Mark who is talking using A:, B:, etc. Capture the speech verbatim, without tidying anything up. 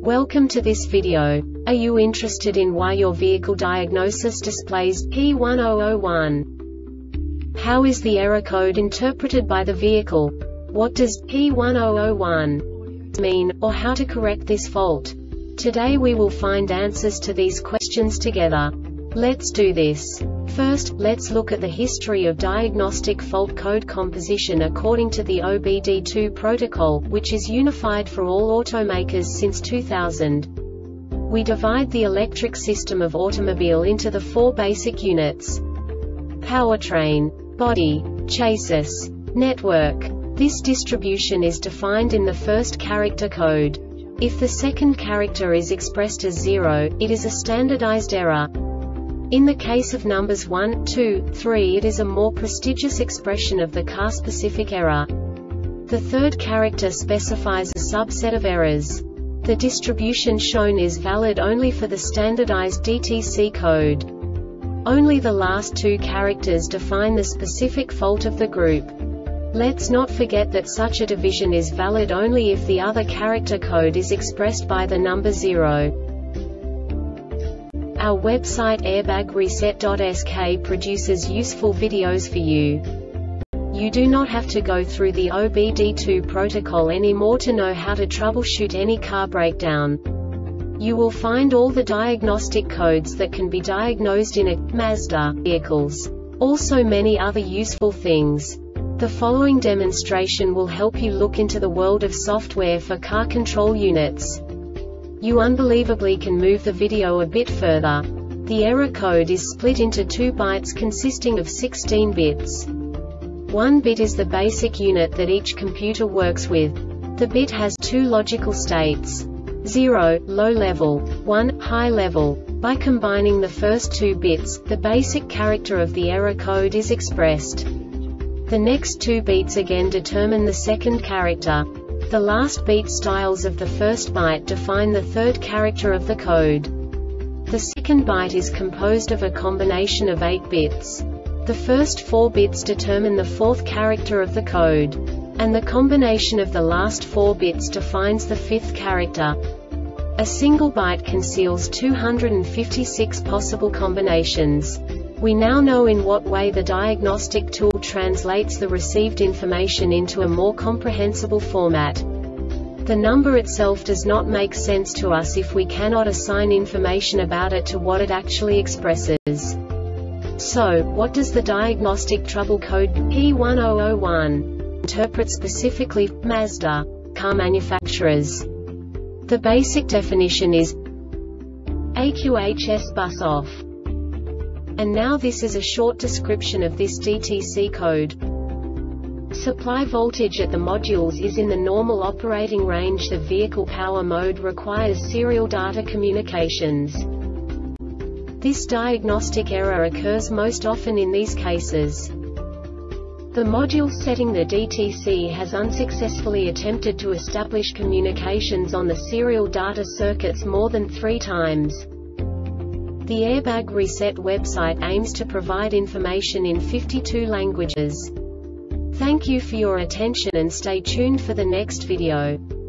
A: Welcome to this video. Are you interested in why your vehicle diagnosis displays P one zero zero one? How is the error code interpreted by the vehicle? What does P one zero zero one mean, or how to correct this fault? Today we will find answers to these questions together. Let's do this. First, let's look at the history of diagnostic fault code composition according to the O B D two protocol, which is unified for all automakers since two thousand. We divide the electric system of automobile into the four basic units: powertrain, body, chassis, network. This distribution is defined in the first character code. If the second character is expressed as zero, it is a standardized error. In the case of numbers one, two, three, it is a more prestigious expression of the car-specific error. The third character specifies a subset of errors. The distribution shown is valid only for the standardized D T C code. Only the last two characters define the specific fault of the group. Let's not forget that such a division is valid only if the other character code is expressed by the number zero. Our website airbag reset dot S K produces useful videos for you. You do not have to go through the O B D two protocol anymore to know how to troubleshoot any car breakdown. You will find all the diagnostic codes that can be diagnosed in a Mazda vehicles. Also many other useful things. The following demonstration will help you look into the world of software for car control units. You unbelievably can move the video a bit further. The error code is split into two bytes consisting of sixteen bits. One bit is the basic unit that each computer works with. The bit has two logical states: zero, low level, one, high level. By combining the first two bits, the basic character of the error code is expressed. The next two bits again determine the second character. The last beat styles of the first byte define the third character of the code. The second byte is composed of a combination of eight bits. The first four bits determine the fourth character of the code. And the combination of the last four bits defines the fifth character. A single byte conceals two hundred fifty-six possible combinations. We now know in what way the diagnostic tool translates the received information into a more comprehensible format. The number itself does not make sense to us if we cannot assign information about it to what it actually expresses. So, what does the diagnostic trouble code P one zero zero one interpret specifically for Mazda car manufacturers? The basic definition is A Q H S bus off. And now this is a short description of this D T C code. Supply voltage at the modules is in the normal operating range. The vehicle power mode requires serial data communications. This diagnostic error occurs most often in these cases. The module setting the D T C has unsuccessfully attempted to establish communications on the serial data circuits more than three times. The Airbag Reset website aims to provide information in fifty-two languages. Thank you for your attention and stay tuned for the next video.